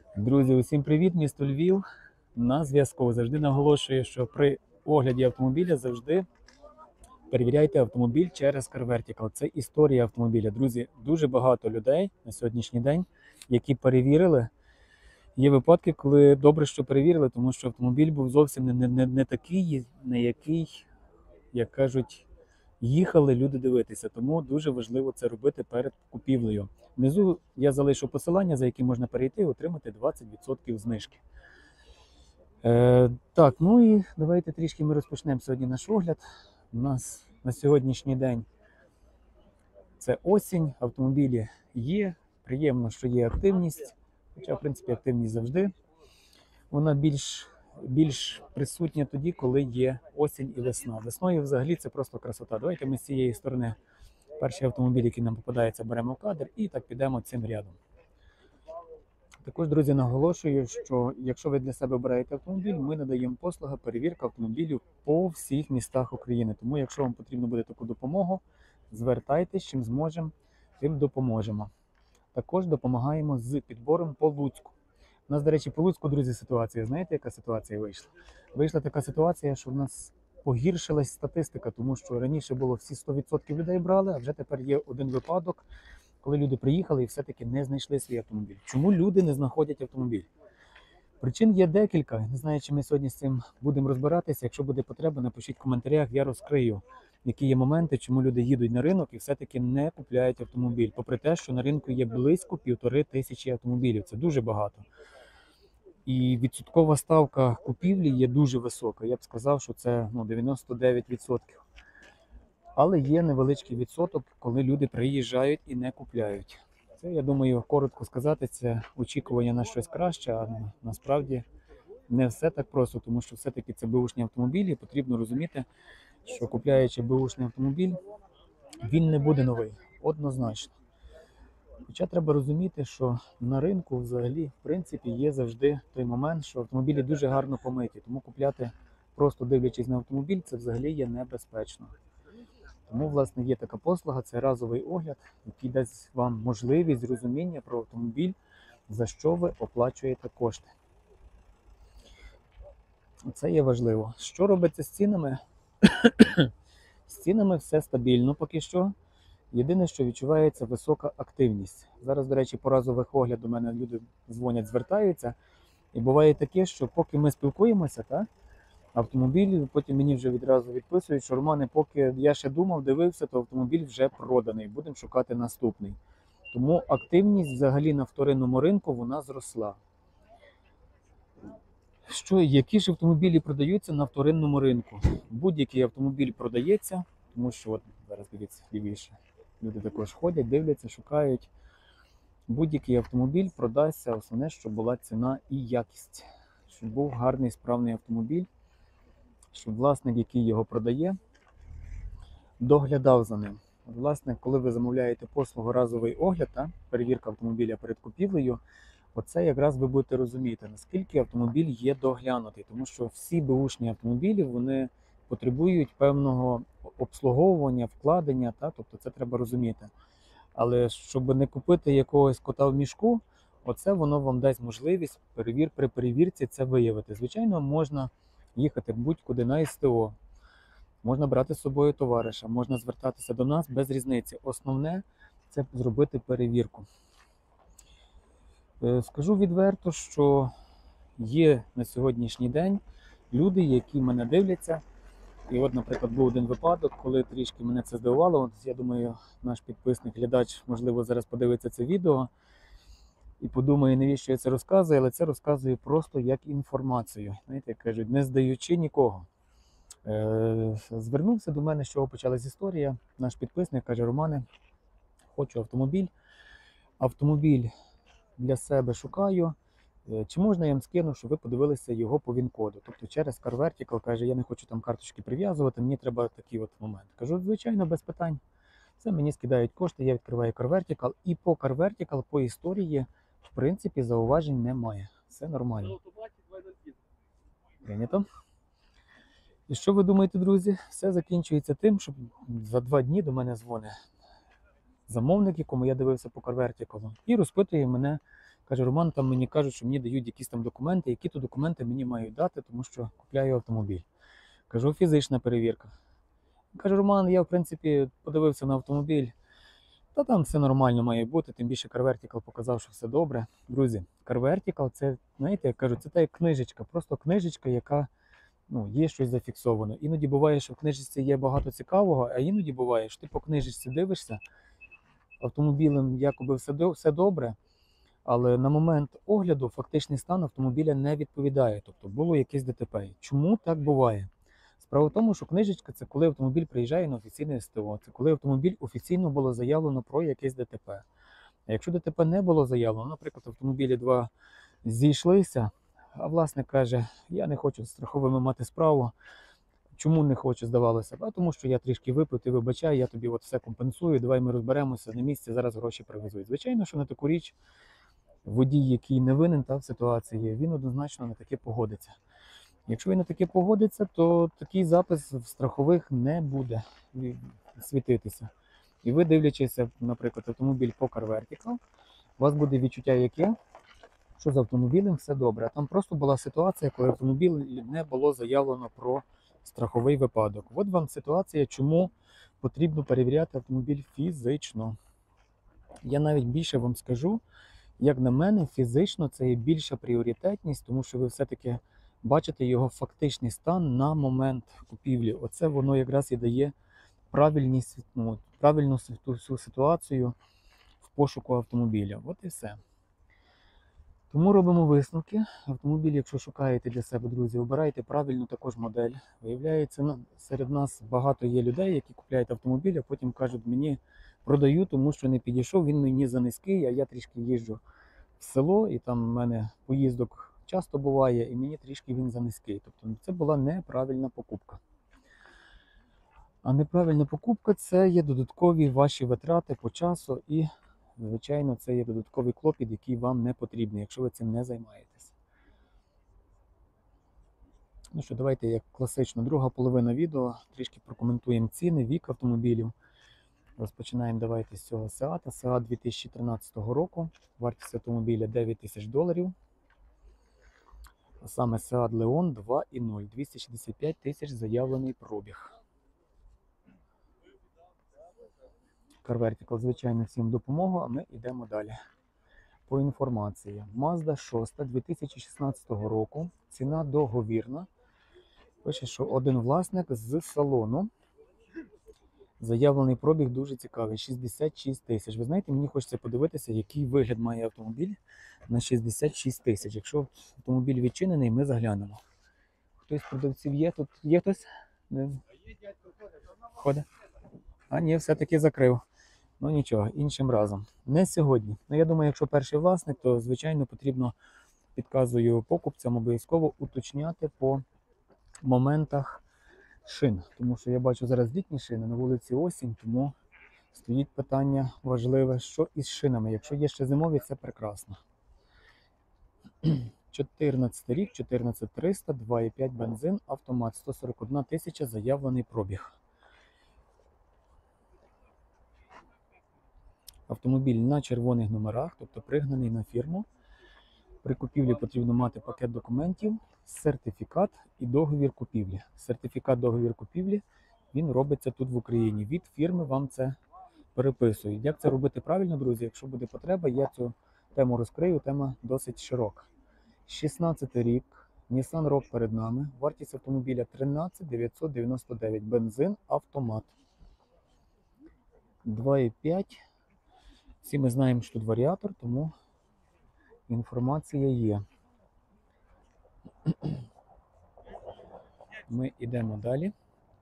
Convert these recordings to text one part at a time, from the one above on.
Друзі, усім привіт, місто Львів. На зв'язку. Завжди наголошую, що при огляді автомобіля завжди перевіряйте автомобіль через CarVertical. Це історія автомобіля. Друзі, дуже багато людей на сьогоднішній день, які перевірили. Є випадки, коли добре, що перевірили, тому що автомобіль був зовсім не такий, на який, як кажуть, їхали люди дивитися. Тому дуже важливо це робити перед купівлею. Внизу я залишу посилання, за яким можна перейти і отримати 20% знижки. Так, ну і давайте трішки ми розпочнемо сьогодні наш огляд. У нас на сьогоднішній день це осінь, автомобілі є, приємно, що є активність, хоча, в принципі, активність завжди. Вона більш присутня тоді, коли є осінь і весна. Весною взагалі це просто красота. Давайте ми з цієї сторони перший автомобіль, який нам попадається, беремо в кадр і так підемо цим рядом. Також, друзі, наголошую, що якщо ви для себе обираєте автомобіль, ми надаємо послугу перевірка автомобілів по всіх містах України. Тому, якщо вам потрібно буде таку допомогу, звертайтесь, чим зможемо, тим допоможемо. Також допомагаємо з підбором по Луцьку. У нас, до речі, по Луцьку, друзі, ситуація. Знаєте, яка ситуація вийшла? Вийшла така ситуація, що в нас погіршилась статистика, тому що раніше було всі 100% людей брали, а вже тепер є один випадок, коли люди приїхали і все-таки не знайшли свій автомобіль. Чому люди не знаходять автомобіль? Причин є декілька. Не знаю, чи ми сьогодні з цим будемо розбиратися. Якщо буде потреба, напишіть в коментарях, я розкрию, які є моменти, чому люди їдуть на ринок і все-таки не купляють автомобіль. Попри те, що на ринку є близько 1500 автомобілів. Це дуже багато. І відсоткова ставка купівлі є дуже висока. Я б сказав, що це 99%. Але є невеличкий відсоток, коли люди приїжджають і не купляють. Це, я думаю, коротко сказати, це очікування на щось краще, а насправді не все так просто, тому що все-таки це беушні автомобілі, потрібно розуміти, що купляючи беушний автомобіль, він не буде новий, однозначно. Хоча треба розуміти, що на ринку взагалі, в принципі, є завжди той момент, що автомобілі дуже гарно помиті, тому купляти, просто дивлячись на автомобіль, це взагалі є небезпечно. Тому, власне, є така послуга, це разовий огляд, який дасть вам можливість розуміння про автомобіль, за що ви оплачуєте кошти. Це є важливо. Що робиться з цінами? З цінами все стабільно поки що. Єдине, що відчувається висока активність. Зараз, до речі, по разових оглядах до мене люди дзвонять, звертаються. І буває таке, що поки ми спілкуємося, так, автомобіль, потім мені вже відразу відписують, що Романе, поки я ще думав, дивився, то автомобіль вже проданий, будемо шукати наступний. Тому активність взагалі на вторинному ринку, вона зросла. Які ж автомобілі продаються на вторинному ринку? Будь-який автомобіль продається, тому що, от зараз дивіться, лівіше, люди також ходять, дивляться, шукають. Будь-який автомобіль продасться, основне, щоб була ціна і якість. Щоб був гарний, справний автомобіль, щоб власник, який його продає, доглядав за ним. От, власне, коли ви замовляєте послугу разовий огляд, перевірка автомобіля перед купівлею, оце якраз ви будете розуміти, наскільки автомобіль є доглянутий. Тому що всі беушні автомобілі, вони потребують певного обслуговування, вкладення, тобто це треба розуміти. Але щоб не купити якогось кота в мішку, оце воно вам дасть можливість при перевірці це виявити. Звичайно, можна їхати будь-куди на СТО, можна брати з собою товариша, можна звертатися до нас без різниці. Основне – це зробити перевірку. Скажу відверто, що є на сьогоднішній день люди, які мене дивляться. І от, наприклад, був один випадок, коли трішки мене це здивувало. От, я думаю, наш підписник, глядач, можливо, зараз подивиться це відео і подумає, навіщо я це розказую, але це розказую просто як інформацію. Знаєте, як кажуть, не здаючи нікого. Звернувся до мене, з чого почалась історія. Наш підписник каже: Романе, хочу автомобіль. Автомобіль для себе шукаю. Чи можна я вам скину, щоб ви подивилися його по ВІН-коду? Тобто через CarVertical, каже, я не хочу там карточки прив'язувати, мені треба такий от момент. Кажу, звичайно, без питань. Це мені скидають кошти, я відкриваю CarVertical. І по CarVertical, по історії, в принципі, зауважень немає. Все нормально. Прийнято. І що ви думаєте, друзі? Все закінчується тим, що за 2 дні до мене дзвонить замовник, якому я дивився по CarVertical, і розпитує мене, Каже, Роман, там мені кажуть, що мені дають якісь там документи, які то документи мені мають дати, тому що купляю автомобіль. Кажу, фізична перевірка. Каже, Роман, я в принципі подивився на автомобіль, та там все нормально має бути, тим більше Car Vertical показав, що все добре. Друзі, Car Vertical це, знаєте, як кажуть, це та як книжечка, просто книжечка, яка є щось зафіксовано. Іноді буває, що в книжечці є багато цікавого, а іноді буває, що ти по книжечці дивишся, автомобілем якоби все добре, але на момент огляду фактичний стан автомобіля не відповідає, тобто було якесь ДТП. Чому так буває? Справа в тому, що книжечка – це коли автомобіль приїжджає на офіційне СТО, це коли автомобіль офіційно було заявлено про якесь ДТП. А якщо ДТП не було заявлено, наприклад, автомобілі два зійшлися, а власник каже, я не хочу з страховими мати справу. Чому не хочу, здавалося? Тому що я трішки випив, ти вибачай, я тобі от все компенсую, давай ми розберемося на місці, зараз гроші привезуть. Звичайно, що на таку річ водій, який не винен в ситуації, він однозначно на таке погодиться. Якщо він на таке погодиться, то такий запис в страхових не буде світитися. І ви, дивлячись, наприклад, автомобіль по Car Vertical, у вас буде відчуття яке? Що з автомобілем все добре. А там просто була ситуація, коли автомобіль не було заявлено про страховий випадок. От вам ситуація, чому потрібно перевіряти автомобіль фізично. Я навіть більше вам скажу, як на мене, фізично це є більша пріоритетність, тому що ви все-таки бачите його фактичний стан на момент купівлі. Оце воно якраз і дає правильну всю ситуацію в пошуку автомобіля. От і все. Тому робимо висновки. Автомобіль, якщо шукаєте для себе, друзі, обирайте правильну також модель. Виявляється, серед нас багато є людей, які купляють автомобіль, а потім кажуть, мені продаю, тому що не підійшов, він мені за низький, а я трішки їжджу в село, і там в мене поїздок часто буває, і мені трішки він за низький. Тобто це була неправильна покупка. А неправильна покупка – це є додаткові ваші витрати по часу і, звичайно, це є додатковий клопіт, який вам не потрібний, якщо ви цим не займаєтесь. Ну що, давайте, як класично, друга половина відео, трішки прокоментуємо ціни, вік автомобілів. Розпочинаємо давайте з цього Seat. Seat 2013 року, вартість автомобіля $9000. А саме Seat Leon 2.0, 265 тисяч заявлений пробіг. Car Vertical, звичайно, всім допомогу, а ми йдемо далі. По інформації. Mazda 6 2016 року, ціна договірна. Пише, що один власник з салону. Заявлений пробіг дуже цікавий, 66 тисяч. Ви знаєте, мені хочеться подивитися, який вигляд має автомобіль на 66 тисяч. Якщо автомобіль відчинений, ми заглянемо. Хтось з продавців є? Тут є хтось? Ходить? А ні, все-таки закрив. Ну нічого, іншим разом. Не сьогодні. Ну я думаю, якщо перший власник, то звичайно потрібно, підказую покупцям, обов'язково уточняти по моментах шин. Тому що я бачу зараз літні шини, на вулиці осінь, тому стоїть питання важливе, що із шинами. Якщо є ще зимові, це прекрасно. 14 рік, 14300, 2,5 бензин, автомат, 141 тисяча, заявлений пробіг. Автомобіль на червоних номерах, тобто пригнаний на фірму. При купівлі потрібно мати пакет документів, сертифікат і договір купівлі. Сертифікат, договір купівлі, він робиться тут в Україні. Від фірми вам це переписують. Як це робити правильно, друзі? Якщо буде потреба, я цю тему розкрию, тема досить широка. 16 рік, Nissan Rogue перед нами, вартість автомобіля 13 999, бензин, автомат. 2,5. Всі ми знаємо, що тут варіатор, тому інформація є. Ми йдемо далі.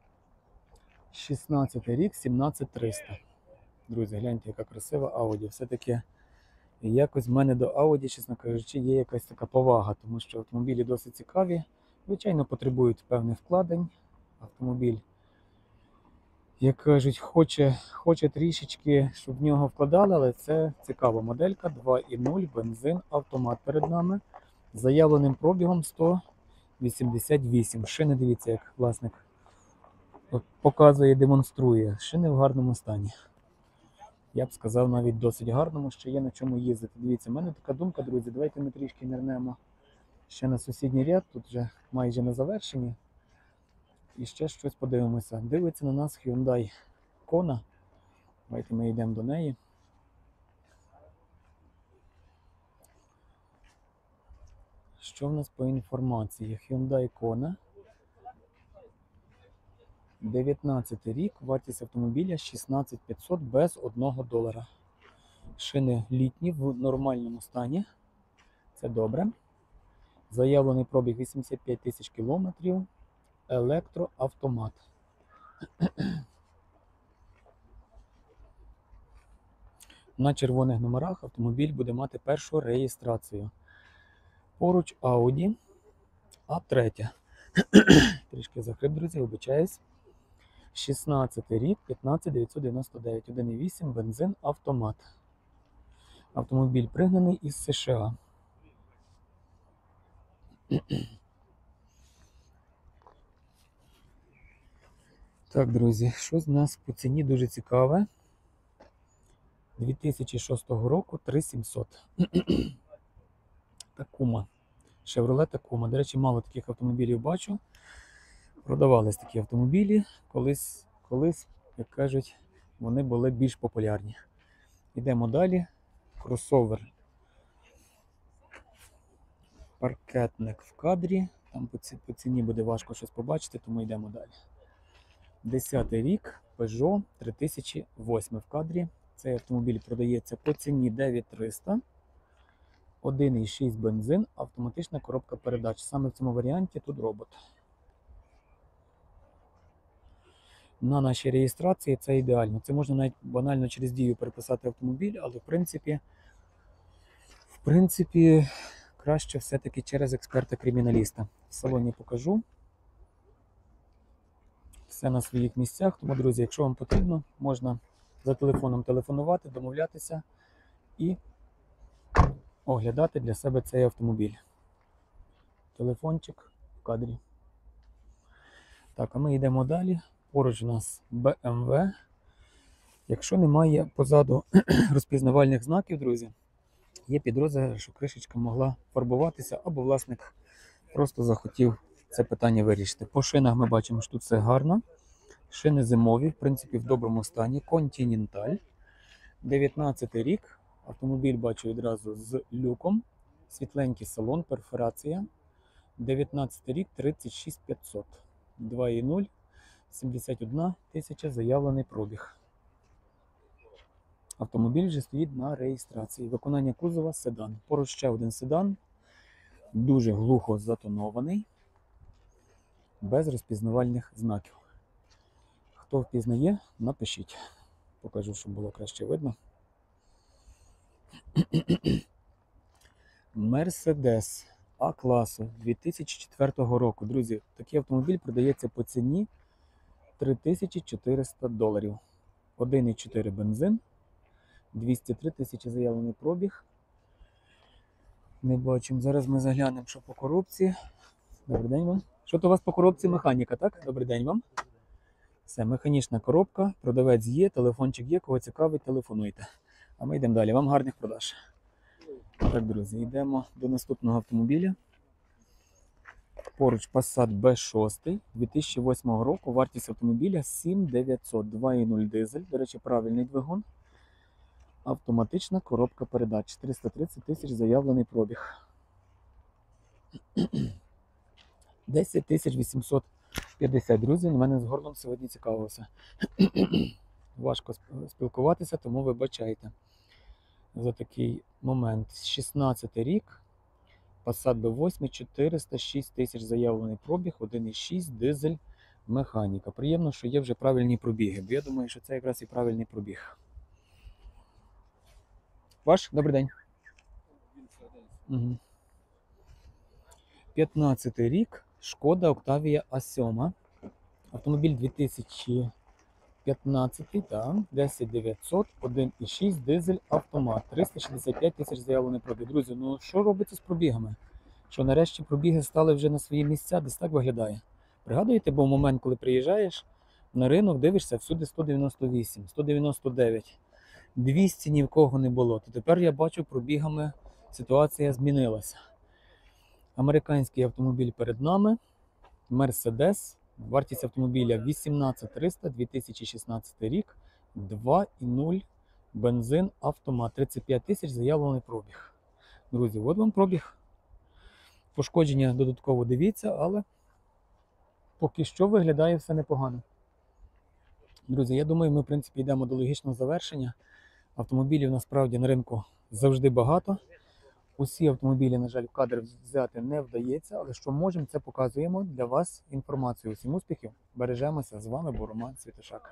16 рік, 17300. Друзі, гляньте, яка красива Audi. Все-таки якось в мене до Audi, чесно кажучи, є якась така повага, тому що автомобілі досить цікаві. Звичайно, потребують певних вкладень. Автомобіль, як кажуть, хоче трішечки, щоб в нього вкладали, але це цікава моделька. 2.0, бензин, автомат перед нами. З заявленим пробігом 188. Шини, дивіться, як власник показує, демонструє. Шини в гарному стані. я б сказав, навіть досить гарному, що є на чому їздити. Дивіться, в мене така думка, друзі, давайте ми трішки нирнемо ще на сусідній ряд, тут вже майже на завершенні. І ще щось подивимося. Дивиться на нас Hyundai Kona. Давайте ми йдемо до неї. Що в нас по інформації? Hyundai Kona. 19 рік, вартість автомобіля 16500 без $1. Шини літні в нормальному стані. Це добре. Заявлений пробіг 85 тисяч кілометрів. Електроавтомат. На червоних номерах автомобіль буде мати першу реєстрацію. Поруч Audi A3. Трішки захрип, друзі, вибачаюсь. 16 рік, 15999, 1,8, бензин, автомат. Автомобіль пригнаний із США. Так, друзі, щось в нас по ціні дуже цікаве. 2006 року 3700. Такума. Chevrolet Такума. До речі, мало таких автомобілів бачу. Продавались такі автомобілі. Колись, як кажуть, вони були більш популярні. Йдемо далі. Кросовер. Паркетник в кадрі. Там по ціні буде важко щось побачити, тому йдемо далі. 10 рік. Peugeot 3008 в кадрі. Цей автомобіль продається по ціні 9300. 1,6 бензин, автоматична коробка передач. Саме в цьому варіанті тут робот. На нашій реєстрації це ідеально. Це можна навіть банально через дію переписати автомобіль, але в принципі краще все-таки через експерта-криміналіста. В салоні покажу. Все на своїх місцях. Тому, друзі, якщо вам потрібно, можна за телефоном телефонувати, домовлятися і оглядати для себе цей автомобіль. Телефончик в кадрі. Так, а ми йдемо далі. Поруч у нас BMW. Якщо немає позаду розпізнавальних знаків, друзі, є підозра, що кришечка могла фарбуватися, або власник просто захотів це питання вирішити. По шинах ми бачимо, що тут все гарно. Шини зимові, в принципі, в доброму стані. Continental. 19 рік. Автомобіль бачу відразу з люком. Світленький салон, перфорація. 19 рік, 36500. 2,0. 71 тисяча заявлений пробіг. Автомобіль вже стоїть на реєстрації. Виконання кузова седан. Поруч ще один седан. Дуже глухо затонований. Без розпізнавальних знаків. Хто впізнає, напишіть. Покажу, щоб було краще видно. Mercedes А-класу 2004 року. Друзі, такий автомобіль продається по ціні $3400. 1,4 бензин. 203 тисячі заявлений пробіг. Не бачимо. Зараз ми заглянемо, що по коробці. Добрий день вам. Що то у вас по коробці? Механіка, так? Добрий день вам. Все, механічна коробка, продавець є, телефончик є, кого цікавить, телефонуйте. А ми йдемо далі. Вам гарних продаж. Так, друзі, йдемо до наступного автомобіля. Поруч Passat B6 2008 року. Вартість автомобіля 7900. 2,0 дизель. До речі, правильний двигун. Автоматична коробка передач. 430 тисяч заявлений пробіг. 10 850, друзі. У мене з горлом сьогодні цікавився. Важко спілкуватися, тому вибачайте за такий момент. 16 рік. Passat B8, 406 тисяч заявлений пробіг, 1,6 дизель, механіка. Приємно, що є вже правильні пробіги, бо я думаю, що це якраз і правильний пробіг. Ваш? Добрий день. Угу. 15 рік. Шкода Octavia A7. Автомобіль 2015, так, 10900, 1,6 дизель, автомат. 365 тисяч заявлений пробіг. Друзі, ну що робиться з пробігами? Що нарешті пробіги стали вже на свої місця, десь так виглядає. Пригадуєте, був момент, коли приїжджаєш на ринок, дивишся, всюди 198, 199. 200 ні в кого не було. То тепер я бачу, пробігами ситуація змінилася. Американський автомобіль перед нами. Mercedes. Вартість автомобіля 18300, 2016 рік. 2,0 бензин, автомат. 35 тисяч заявлений пробіг. Друзі, от вам пробіг. Пошкодження додатково дивіться, але поки що виглядає все непогано. Друзі, я думаю, ми в принципі йдемо до логічного завершення. Автомобілів насправді на ринку завжди багато. Усі автомобілі, на жаль, в кадр взяти не вдається, але що можемо, це показуємо для вас інформацію. Всім успіхів, бережемося. З вами був Роман Світошак.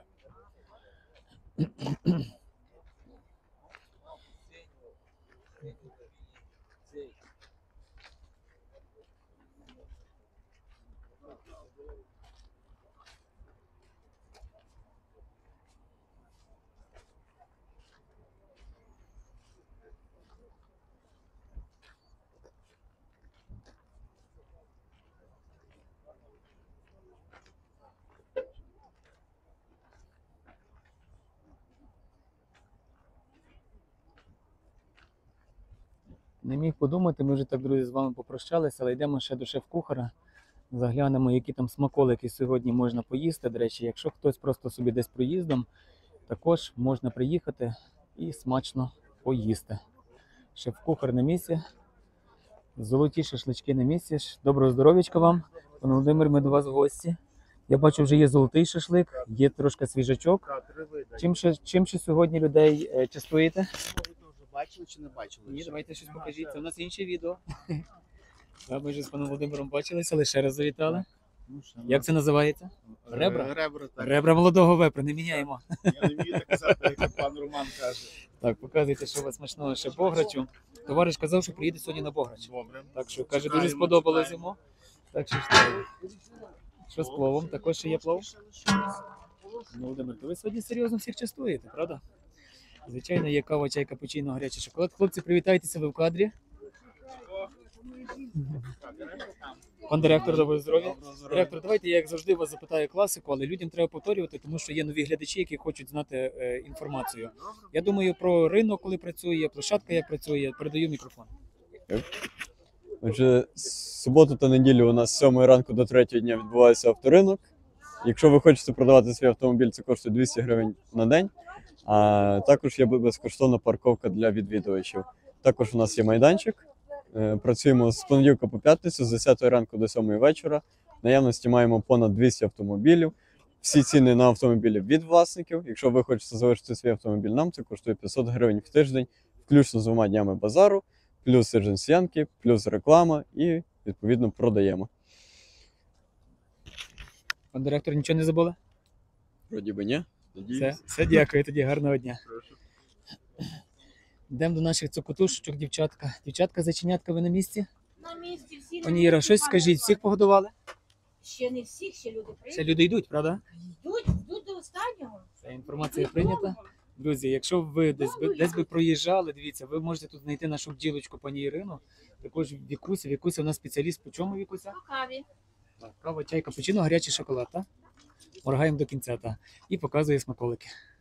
Не міг подумати, ми вже так, друзі, з вами попрощалися, але йдемо ще до шеф-кухара. Заглянемо, які там смаколики сьогодні можна поїсти. До речі, якщо хтось просто собі десь проїздом, також можна приїхати і смачно поїсти. Шеф-кухар на місці. Золоті шашлички на місці. Доброго здоров'ячка вам. Пане Володимир, ми до вас в гості. Я бачу, вже є золотий шашлик, є трошки свіжачок. Чим ще сьогодні людей частуєте? Бачили чи не бачили? Ні, давайте щось покажіть. Це у нас інше відео. Ми вже з паном Володимиром бачилися, але ще раз завітали. Як це називається? Ребра? Ребра, так. Ребра молодого вепра, не міняємо. Я не вмію так казати, як пан Роман каже. Так, показуйте, що у вас смачного ще Бограчу. Товариш казав, що приїде сьогодні на Бограч. Добре. Так що, каже, дуже сподобалось йому. Так що що з пловом? Також ще є плов? Володимир, то ви сьогодні серйозно всіх частуєте, правда? Звичайно, є кава, чай, капучино, гарячий шоколад. Хлопці, привітайтеся, ви в кадрі. Пан директор, доброго здоров'я. Директор, давайте я, як завжди, вас запитаю класику, але людям треба повторювати, тому що є нові глядачі, які хочуть знати інформацію. Я думаю про ринок, коли працює, площадка як працює. Передаю мікрофон. Отже, з суботу та неділю у нас з 7 ранку до 3 дня відбувається авторинок. Якщо ви хочете продавати свій автомобіль, це коштує 200 гривень на день. А також є безкоштовна парковка для відвідувачів. Також у нас є майданчик. Працюємо з понеділка по п'ятницю, з 10 ранку до 7 вечора. В наявності маємо понад 200 автомобілів. Всі ціни на автомобілі від власників. Якщо ви хочете залишити свій автомобіль нам, це коштує 500 гривень в тиждень, включно з 2 днями базару, плюс адженсіянки, плюс реклама і, відповідно, продаємо. Пан директор, нічого не забули? Вроді би ні. Все, дякую, тоді гарного дня. Прошу. Йдемо до наших цокотушечок, дівчатка. Дівчатка, зайченятка, ви на місці? На місці всі. Пані Іра, щось скажіть, всіх погодували? Ще не всіх, ще люди Ще приїдуть. люди йдуть, правда? Йдуть до останнього. Ця інформація прийнята. Друзі, якщо ви десь би проїжджали, дивіться, ви можете тут знайти нашу бджілочку пані Ірину. Також Вікуся. Вікуся у нас спеціаліст по чому, Вікуся? По каві. Так, кава, чай, капучино, гарячий шоколад, так? Моргаємо до кінця, так. І показує смаколики.